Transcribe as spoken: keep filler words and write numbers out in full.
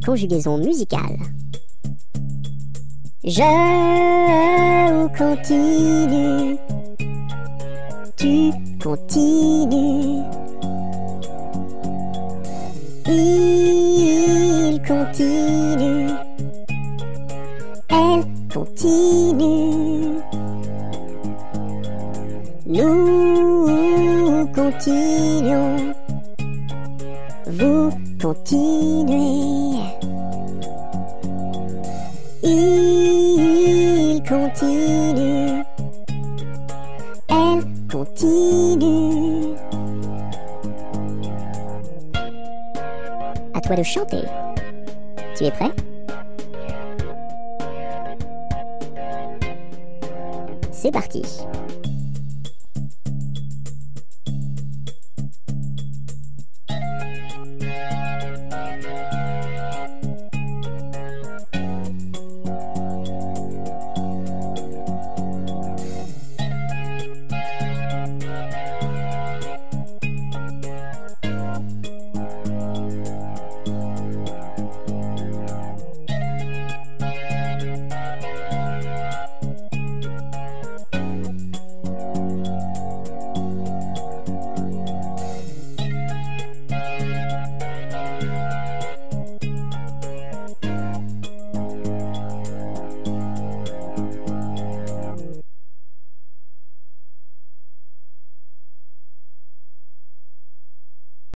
conjugaison musicale. Je continue, tu continues, il continue, elle continue, nous continuons, vous continuez, il continue, elle continue. À toi de chanter. Tu es prêt? C'est parti.